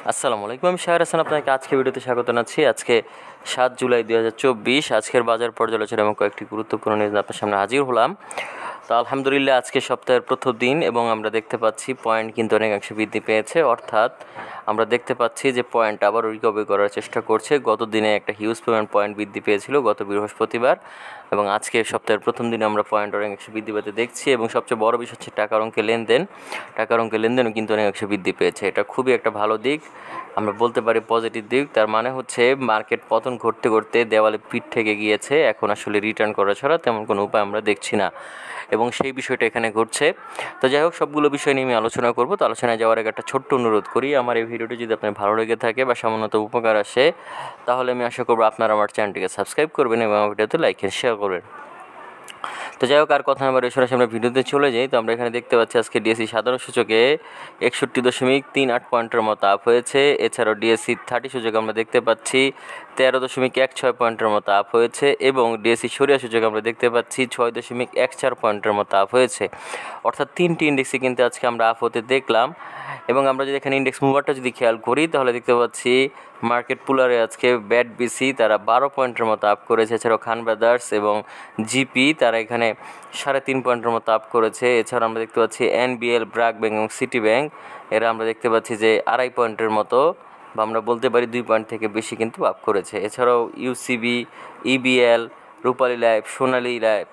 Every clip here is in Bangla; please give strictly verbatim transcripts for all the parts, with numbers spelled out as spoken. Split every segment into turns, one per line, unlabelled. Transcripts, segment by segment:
আসসালামু আলাইকুম, আমি শাহের হাসান আপনাকে আজকে ভিডিওতে স্বাগত জানাচ্ছি। আজকে সাত জুলাই দুই হাজার চব্বিশ আজকের বাজার পর্যালোচনা এবং কয়েকটি গুরুত্বপূর্ণ নিউজ আপনার সামনে হাজির হলাম। তো আলহামদুলিল্লাহ আজকে সপ্তাহের প্রথম দিন এবং আমরা দেখতে পাচ্ছি পয়েন্ট কিন্তু অনেকাংশে বৃদ্ধি পেয়েছে, অর্থাৎ আমরা দেখতে পাচ্ছি যে পয়েন্ট আবার রিকভারি করার চেষ্টা করছে। গত দিনে একটা হিউজ পরিমাণ পয়েন্ট বৃদ্ধি পেয়েছিল গত বৃহস্পতিবার, এবং আজকে সপ্তাহের প্রথম দিনে আমরা পয়েন্ট অনেকাংশে বৃদ্ধি পেতে দেখছি। এবং সবচেয়ে বড় বিষয় হচ্ছে টাকার অঙ্কে লেনদেন টাকার অঙ্কে লেনদেনও কিন্তু অনেকাংশে বৃদ্ধি পেয়েছে। এটা খুবই একটা ভালো দিক, আমরা বলতে পারি পজিটিভ দিক। তার মানে হচ্ছে মার্কেট পতন ঘটতে ঘটতে দেওয়ালে পিঠ থেকে গিয়েছে, এখন আসলে রিটার্ন করা ছাড়া তেমন কোনো উপায় আমরা দেখছি না, এবং সেই বিষয়টা এখানে ঘটছে। তো যাই হোক, সবগুলো বিষয় নিয়ে আমি আলোচনা করবো। তো আলোচনায় যাওয়ার আগে একটা ছোট্ট অনুরোধ করি, আমার এই ভিডিওটি যদি আপনার ভালো লেগে থাকে বা সামান্যত উপকার আসে, তাহলে আমি আশা করবো আপনারা আমার চ্যানেলটিকে সাবস্ক্রাইব করবেন এবং আমার ভিডিওতে লাইক এন্ড শেয়ার করবেন। তো যাই হোক, আর কথা আমার সরাসরি আমরা ভিডিওতে চলে যাই। তো আমরা এখানে দেখতে পাচ্ছি আজকে ডিএসসি সাধারণ সূচকে একষট্টি দশমিক তিন আট পয়েন্টের মতো আপ হয়েছে। এছাড়াও ডিএসসি থার্টি সূচকে আমরা দেখতে পাচ্ছি তেরো দশমিক এক ছয় পয়েন্টের মতো আপ হয়েছে, এবং ডিএসসি সরিয়া সূচকে আমরা দেখতে পাচ্ছি ছয় দশমিক এক চার পয়েন্টের মতো আপ হয়েছে। অর্থাৎ তিনটি ইন্ডেক্সে কিন্তু আজকে আমরা আপ হতে দেখলাম। এবং আমরা যদি এখানে ইন্ডেক্স মুভারটা যদি খেয়াল করি, তাহলে দেখতে পাচ্ছি মার্কেট পুলারে আজকে ব্যাট বিসি তারা বারো পয়েন্টের মতো আপ করেছে। এছাড়াও খান ব্রাদার্স এবং জিপি তারা এখানে সাড়ে তিন পয়েন্টের মতো আপ করেছে। এছাড়াও আমরা দেখতে পাচ্ছি এনবিএল, ব্র্যাক ব্যাংক এবং সিটি ব্যাংক এরা আমরা দেখতে পাচ্ছি যে আড়াই পয়েন্টের মতো, বা আমরা বলতে পারি দুই পয়েন্ট থেকে বেশি কিন্তু আপ করেছে। এছাড়াও UCB, EBL, Rupali life, Sonali life,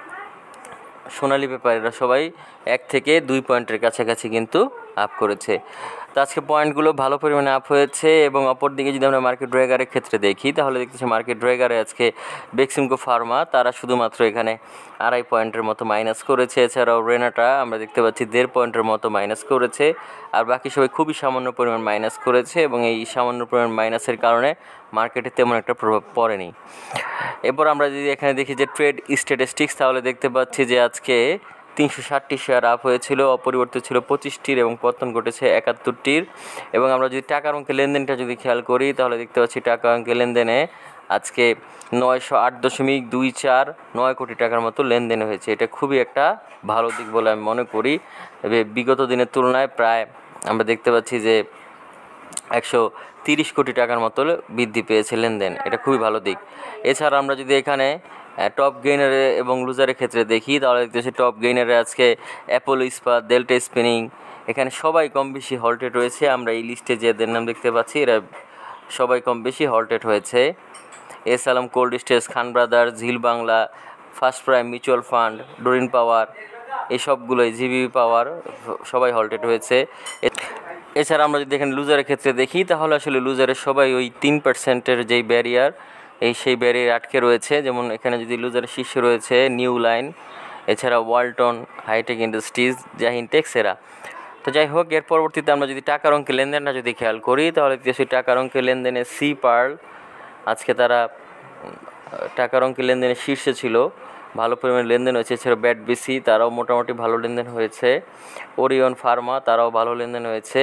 Sonali paper এরা সবাই এক থেকে দুই পয়েন্টের কাছাকাছি কিন্তু আপ করেছে। তো আজকে পয়েন্টগুলো ভালো পরিমাণে আপ হয়েছে। এবং অপরদিকে যদি আমরা মার্কেট ড্রাইগারের ক্ষেত্রে দেখি, তাহলে দেখতেছি মার্কেট ড্রাইগারে আজকে বেক্সিমকো ফার্মা তারা শুধুমাত্র এখানে আড়াই পয়েন্টের মতো মাইনাস করেছে। এছাড়াও রেনাটা আমরা দেখতে পাচ্ছি দেড় পয়েন্টের মতো মাইনাস করেছে, আর বাকি সবাই খুবই সামান্য পরিমাণ মাইনাস করেছে, এবং এই সামান্য পরিমাণ মাইনাসের কারণে মার্কেটে তেমন একটা প্রভাব পড়েনি। এরপর আমরা যদি এখানে দেখি যে ট্রেড স্ট্যাটিস্টিক্স, তাহলে দেখতে পাচ্ছি যে আজকে তিনশো ষাটটি শেয়ার আপ হয়েছিল, অপরিবর্তিত ছিল পঁচিশটির, এবং পতন ঘটেছে একাত্তরটির। এবং আমরা যদি টাকার অঙ্কে লেনদেনটা যদি খেয়াল করি, তাহলে দেখতে পাচ্ছি টাকা অঙ্কে লেনদেনে আজকে নয়শো আট দশমিক দুই চার নয় কোটি টাকার মতো লেনদেন হয়েছে। এটা খুবই একটা ভালো দিক বলে আমি মনে করি। বিগত দিনের তুলনায় প্রায় আমরা দেখতে পাচ্ছি যে একশো তিরিশ কোটি টাকার মতো বৃদ্ধি পেয়েছে লেনদেন, এটা খুবই ভালো দিক। এছাড়া আমরা যদি এখানে টপ গেইনারে এবং লুজারের ক্ষেত্রে দেখি, তাহলে দেখতেছি টপ গেইনারে আজকে অ্যাপোলো ইস্পাত, ডেল্টা স্পিনিং এখানে সবাই কম বেশি হল্টেড হয়েছে। আমরা এই লিস্টে যে এদের নাম দেখতে পাচ্ছি এরা সবাই কম বেশি হল্টেড হয়েছে। S Alam cold storage, Khan brothers, Zeal Bangla, first prime mutual fund, Doreen power, এই সবগুলোই জিবি পাওয়ার সবাই হল্টেড হয়েছে। এছাড়া আমরা যদি এখানে লুজারের ক্ষেত্রে দেখি, তাহলে আসলে লুজারের সবাই ওই তিন পার্সেন্টের যেই ব্যারিয়ার এই সেই ব্যারিয়ার আটকে রয়েছে। যেমন এখানে যদি লুজারের শীর্ষে রয়েছে নিউ লাইন, এছাড়া Walton, hitech industries, Jahin tex এরা। তো যাই হোক, এর পরবর্তীতে আমরা যদি টাকার অঙ্কে লেনদেনটা যদি খেয়াল করি, তাহলে সেই টাকার অঙ্কে লেনদেনে সি পার্ল আজকে তারা টাকার অঙ্কে লেনদেনে শীর্ষে ছিল, ভালো পরিমাণে লেনদেন হয়েছে। এছাড়া ব্যাট বিসি তারাও মোটামুটি ভালো লেনদেন হয়েছে। ওরিয়ন ফার্মা তারাও ভালো লেনদেন হয়েছে।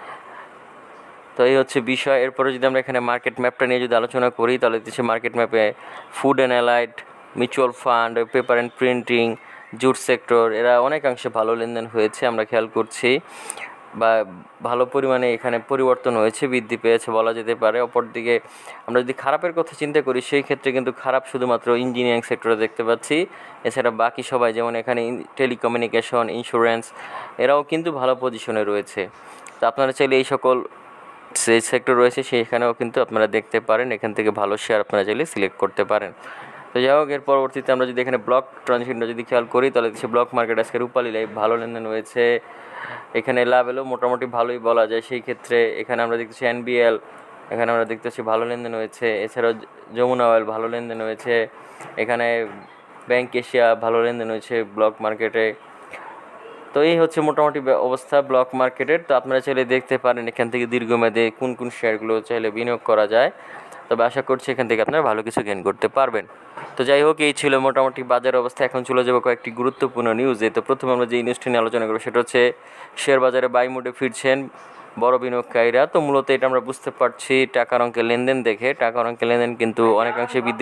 তো এই হচ্ছে বিষয়। এরপরে যদি আমরা এখানে মার্কেট ম্যাপটা নিয়ে যদি আলোচনা করি, তাহলে দেখছি মার্কেট ম্যাপে food and allied, mutual fund, paper and printing, jute sector এরা অনেকাংশে ভালো লেনদেন হয়েছে আমরা খেয়াল করছি, বা ভালো পরিমাণে এখানে পরিবর্তন হয়েছে, বৃদ্ধি পেয়েছে বলা যেতে পারে। অপরদিকে আমরা যদি খারাপের কথা চিন্তা করি, সেই ক্ষেত্রে কিন্তু খারাপ শুধুমাত্র ইঞ্জিনিয়ারিং সেক্টরে দেখতে পাচ্ছি। এছাড়া বাকি সবাই যেমন এখানে টেলিকমিউনিকেশন, ইন্স্যুরেন্স এরাও কিন্তু ভালো পজিশনে রয়েছে। তো আপনারা চাইলে এই সকল যে সেক্টর রয়েছে সেখানেও কিন্তু আপনারা দেখতে পারেন, এখান থেকে ভালো শেয়ার আপনারা চাইলে সিলেক্ট করতে পারেন। তো যাই হোক, এর পরবর্তীতে আমরা যদি এখানে ব্লক ট্রানজিশনটা যদি খেয়াল করি, তাহলে সে ব্লক মার্কেট আজকে রূপালী লাইফ ভালো লেনদেন হয়েছে। এখানে লাভেলও মোটামুটি ভালোই বলা যায়। সেই ক্ষেত্রে এখানে আমরা দেখতেছি এনবিএল, এখানে আমরা দেখতেছি ভালো লেনদেন হয়েছে। এছাড়াও যমুনা অয়েল ভালো লেনদেন হয়েছে। এখানে ব্যাংক এশিয়া ভালো লেনদেন হয়েছে ব্লক মার্কেটে। তো এই হচ্ছে মোটামুটি অবস্থা ব্লক মার্কেটের। তো আপনারা চাইলে দেখতে পারেন এখান থেকে দীর্ঘমেয়াদে কোন কোন শেয়ারগুলো চাইলে বিনিয়োগ করা যায়। তবে আশা করছি এখান থেকে আপনারা ভালো কিছু গেইন করতে পারবেন। তো যাই হোক, এই ছিল মোটামুটি বাজার অবস্থা। এখন চলে যাবো কয়েকটি গুরুত্বপূর্ণ নিউজে। তো প্রথমে আমরা যে নিউজটি নিয়ে আলোচনা করবো সেটা হচ্ছে শেয়ার বাজারে বাই মুডে ফিরছেন বড় বিনিয়োগকারীরা। তো মূলত এটা আমরা বুঝতে পারছি টাকার অঙ্কের লেনদেন দেখে। টাকার অঙ্কের লেনদেন কিন্তু অনেকাংশে বৃদ্ধি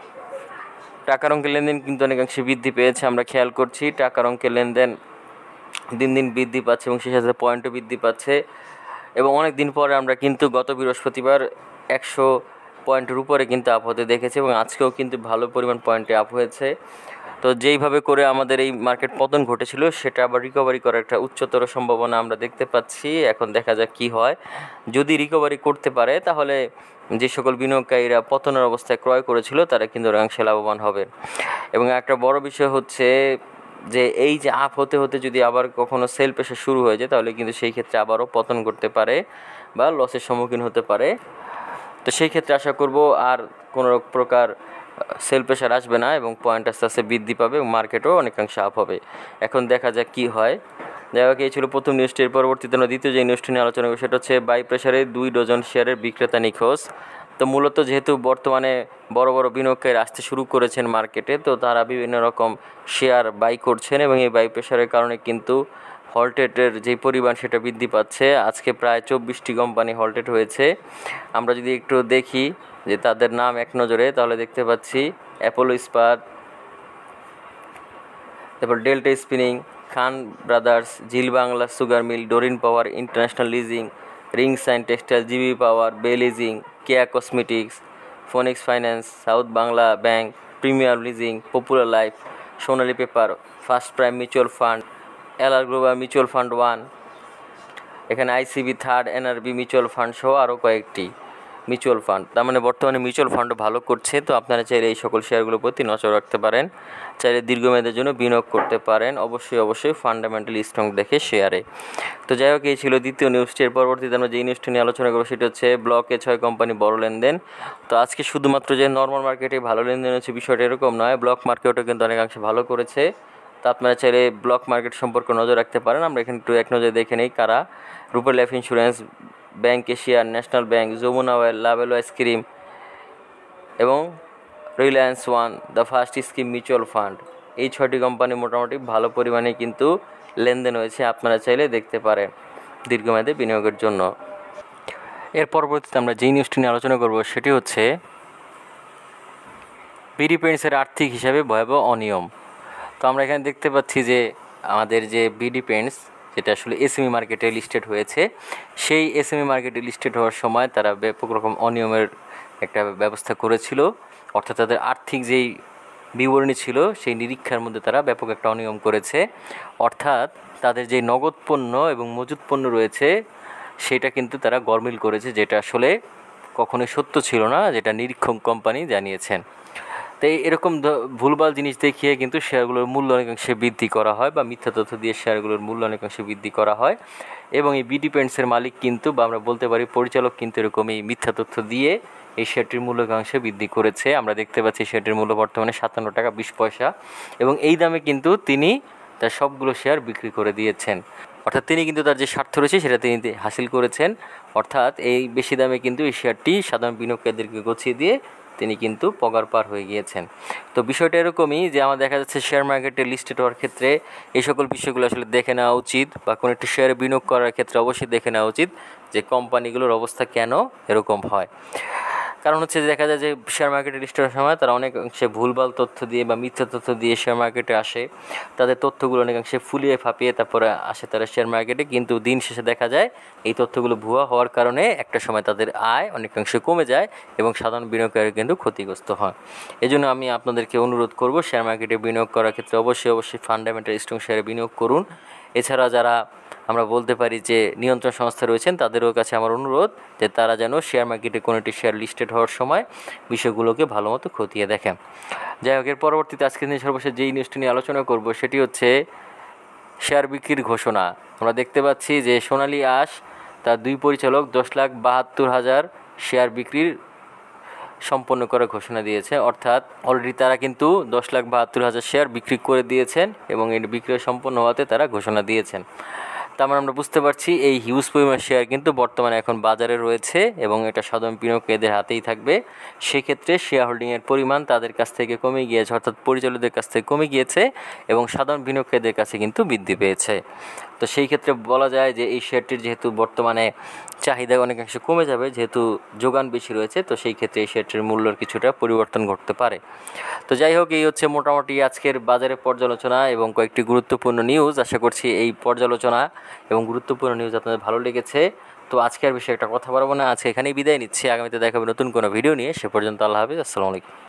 টাকার অঙ্কের লেনদেন কিন্তু অনেকাংশে বৃদ্ধি পেয়েছে আমরা খেয়াল করছি। টাকার অঙ্কের লেনদেন দিন দিন বৃদ্ধি পাচ্ছে এবং সেই সাথে পয়েন্টও বৃদ্ধি পাচ্ছে। এবং অনেক দিন পরে আমরা কিন্তু গত বৃহস্পতিবার একশো পয়েন্টের উপরে কিন্তু আপ হতে দেখেছি এবং আজকেও কিন্তু ভালো পরিমাণ পয়েন্টে আপ হয়েছে। তো যেইভাবে করে আমাদের এই মার্কেট পতন ঘটেছিল সেটা আবার রিকভারি করার একটা উচ্চতর সম্ভাবনা আমরা দেখতে পাচ্ছি। এখন দেখা যাক কী হয়। যদি রিকভারি করতে পারে তাহলে যে সকল বিনিয়োগকারীরা পতনের অবস্থায় ক্রয় করেছিল তারা কিন্তু অনেকাংশে লাভবান হবে। এবং একটা বড় বিষয় হচ্ছে যে এই যে আপ হতে হতে যদি আবার কখনো সেল প্রেশার শুরু হয়ে যায় তাহলে কিন্তু সেই ক্ষেত্রে আবারও পতন করতে পারে বা লসের সম্মুখীন হতে পারে। তো সেই ক্ষেত্রে আশা করব আর কোনো প্রকার সেল প্রেশার আসবে না এবং পয়েন্ট আস্তে আস্তে বৃদ্ধি পাবে এবং মার্কেটও অনেকাংশে আপ হবে। এখন দেখা যাক কী হয়। যাই হোক, এই ছিল প্রথম নিউজটি। এর পরবর্তীতে আমরা দ্বিতীয় যে নিউজটি নিয়ে আলোচনা করি সেটা হচ্ছে বাই প্রেশারে দুই ডজন শেয়ারের বিক্রেতা নিখোঁজ। তো মূলত যেহেতু বর্তমানে বড় বড় বিনিয়োগকারী আসতে শুরু করেছেন মার্কেটে, তো তারা বিভিন্ন রকম শেয়ার বাই করছেন এবং এই বাই প্রেশারের কারণে কিন্তু হলটেটের যে পরিমাণ সেটা বৃদ্ধি পাচ্ছে। আজকে প্রায় চব্বিশটি কোম্পানি হলটেট হয়েছে। আমরা যদি একটু দেখি যে তাদের নাম এক নজরে, তাহলে দেখতে পাচ্ছি অ্যাপোলো ইস্পাত, তারপর Delta spinning, Khan brothers, Zeal Bangla sugar mill, Doreen power, international leasing, ring shine textile, GB power, bay leasing, Keya cosmetics, phoenix finance, south Bangla bank, premier leasing, popular life, Sonali paper, first prime mutual fund, LR global mutual fund one, এখানে ICB third, NRB mutual fund সহ আরও কয়েকটি মিউচুয়াল ফান্ড। তার মানে বর্তমানে মিউচুয়াল ফান্ডও ভালো করছে। তো আপনারা চাইলে এই সকল শেয়ারগুলোর প্রতি নজর রাখতে পারেন, চাইলে দীর্ঘমেয়াদের জন্য বিনিয়োগ করতে পারেন, অবশ্যই অবশ্যই ফান্ডামেন্টালি স্ট্রং দেখে শেয়ারে। তো যাই হোক, এই ছিল দ্বিতীয় নিউজটি। এর পরবর্তীতে আমরা যেই নিউজটি নিয়ে আলোচনা করবো সেটা হচ্ছে ব্লকে ছয় কোম্পানি বড় লেনদেন। তো আজকে শুধুমাত্র যে নর্মাল মার্কেটে ভালো লেনদেন হচ্ছে বিষয়টা এরকম নয়, ব্লক মার্কেটও কিন্তু অনেকাংশে ভালো করেছে। তো আপনারা চাইলে ব্লক মার্কেট সম্পর্কে নজর রাখতে পারেন। আমরা এখানে একটু এক নজরে দেখে নেই কারা। রূপে life insurance, bank Asian, national bank, Jamuna oil, Lovello ice cream এবং reliance one, the first scheme mutual fund, এই ছয়টি কোম্পানি মোটামুটি ভালো পরিমাণে কিন্তু লেনদেন হয়েছে। আপনারা চাইলে দেখতে পারেন দীর্ঘমেয়াদে বিনিয়োগের জন্য। এর পরবর্তীতে আমরা যেই নিউজটি নিয়ে আলোচনা করব সেটি হচ্ছে বিডি পেইন্টসের আর্থিক হিসাবে ভয়াবহ অনিয়ম। তো আমরা এখানে দেখতে পাচ্ছি যে আমাদের যে বিডি পেইন্টস, যেটা আসলে এসএমই মার্কেটে লিস্টেড হয়েছে, সেই এসএমই মার্কেটে লিস্টেড হওয়ার সময় তারা ব্যাপক রকম অনিয়মের একটা ব্যবস্থা করেছিল। অর্থাৎ তাদের আর্থিক যেই বিবরণী ছিল সেই নিরীক্ষার মধ্যে তারা ব্যাপক একটা অনিয়ম করেছে। অর্থাৎ তাদের যে নগদ পণ্য এবং মজুত পণ্য রয়েছে সেটা কিন্তু তারা গরমিল করেছে, যেটা আসলে কখনোই সত্য ছিল না, যেটা নিরীক্ষক কোম্পানি জানিয়েছেন। তাই এরকম ভুলভাল জিনিস দেখিয়ে কিন্তু শেয়ারগুলোর মূল্য অনেকাংশে বৃদ্ধি করা হয় বা মিথ্যা তথ্য দিয়ে শেয়ারগুলোর মূল্য অনেকাংশে বৃদ্ধি করা হয়। এবং এই বিডি পেইন্টসের মালিক কিন্তু বা আমরা বলতে পারি পরিচালক কিন্তু এরকম এই মিথ্যা তথ্য দিয়ে এই শেয়ারটির মূল্য অনেকাংশে বৃদ্ধি করেছে। আমরা দেখতে পাচ্ছি শেয়ারটির মূল্য বর্তমানে সাতান্ন টাকা বিশ পয়সা এবং এই দামে কিন্তু তিনি তার সবগুলো শেয়ার বিক্রি করে দিয়েছেন। অর্থাৎ তিনি কিন্তু তার যে স্বার্থ রয়েছে সেটা তিনি হাসিল করেছেন। অর্থাৎ এই বেশি দামে কিন্তু এই শেয়ারটি সাধারণ বিনিয়োগকারীদেরকে গছিয়ে দিয়ে তিনি কিন্তু পগার পার হয়ে গিয়েছেন। তো বিষয়টা এরকমই যে আমার দেখা যাচ্ছে শেয়ার মার্কেটে লিস্টেড হওয়ার ক্ষেত্রে এই সকল বিষয়গুলো আসলে দেখে নেওয়া উচিত, বা কোনো একটি শেয়ারে বিনিয়োগ করার ক্ষেত্রে অবশ্যই দেখে নেওয়া উচিত যে কোম্পানিগুলোর অবস্থা কেন এরকম হয়। কারণ হচ্ছে দেখা যায় যে শেয়ার মার্কেটে লিস্ট হওয়ার সময় তারা অনেকাংশে ভুলভাল তথ্য দিয়ে বা মিথ্যা তথ্য দিয়ে শেয়ার মার্কেটে আসে। তাদের তথ্যগুলো অনেকাংশে ফুলিয়ে ফাঁপিয়ে তারপরে আসে তারা শেয়ার মার্কেটে, কিন্তু দিন শেষে দেখা যায় এই তথ্যগুলো ভুয়া হওয়ার কারণে একটা সময় তাদের আয় অনেকাংশে কমে যায় এবং সাধারণ বিনিয়োগকারী কিন্তু ক্ষতিগ্রস্ত হয়। এই জন্য আমি আপনাদেরকে অনুরোধ করব শেয়ার মার্কেটে বিনিয়োগ করার ক্ষেত্রে অবশ্যই অবশ্যই ফান্ডামেন্টাল স্ট্রং শেয়ারে বিনিয়োগ করুন। এছাড়া যারা আমরা বলতে পারি যে নিয়ন্ত্রণ সংস্থা রয়েছেন তাদেরও কাছে আমার অনুরোধ যে তারা যেন শেয়ার মার্কেটে কোনো একটি শেয়ার লিস্টেড হওয়ার সময় বিষয়গুলোকে ভালো মতো খতিয়ে দেখেন। যাই হোক, এর পরবর্তীতে আজকে দিন সর্বশেষ যেই নিউজটি নিয়ে আলোচনা করব সেটি হচ্ছে শেয়ার বিক্রির ঘোষণা। আমরা দেখতে পাচ্ছি যে সোনালী আঁশ তার দুই পরিচালক দশ লাখ বাহাত্তর হাজার শেয়ার বিক্রির সম্পন্ন করার ঘোষণা দিয়েছে। অর্থাৎ অলরেডি তারা কিন্তু দশ লাখ বাহাত্তর হাজার শেয়ার বিক্রি করে দিয়েছেন এবং এর বিক্রয় সম্পন্ন হওয়াতে তারা ঘোষণা দিয়েছেন। তার মানে আমরা বুঝতে পারছি এই হিউজ পরিমাণ শেয়ার কিন্তু বর্তমানে এখন বাজারে রয়েছে এবং এটা সাধারণ বিনিয়োগকারীদের হাতেই থাকবে। সেক্ষেত্রে শেয়ার হোল্ডিংয়ের পরিমাণ তাদের কাছ থেকে কমে গিয়েছে, অর্থাৎ পরিচালকদের কাছ থেকে কমে গিয়েছে এবং সাধারণ বিনিয়োগকারীদের কাছে কিন্তু বৃদ্ধি পেয়েছে। তো সেই ক্ষেত্রে বলা যায় যে এই শেয়ারটির যেহেতু বর্তমানে চাহিদা অনেকাংশে কমে যাবে, যেহেতু যোগান বেশি রয়েছে, তো সেই ক্ষেত্রে এই শেয়ারটির মূল্যের কিছুটা পরিবর্তন ঘটতে পারে। তো যাই হোক, এই হচ্ছে মোটামুটি আজকের বাজারে পর্যালোচনা এবং কয়েকটি গুরুত্বপূর্ণ নিউজ। আশা করছি এই পর্যালোচনা এবং গুরুত্বপূর্ণ নিউজ আপনাদের ভালো লেগেছে। তো আজকে আর বিষয়ে একটা কথা বলবো না, আজকে এখানেই বিদায় নিচ্ছি। আগামীতে দেখাবে নতুন কোনো ভিডিও নিয়ে। সে পর্যন্ত আল্লাহ হাফিজ, আসসালামু আলাইকুম।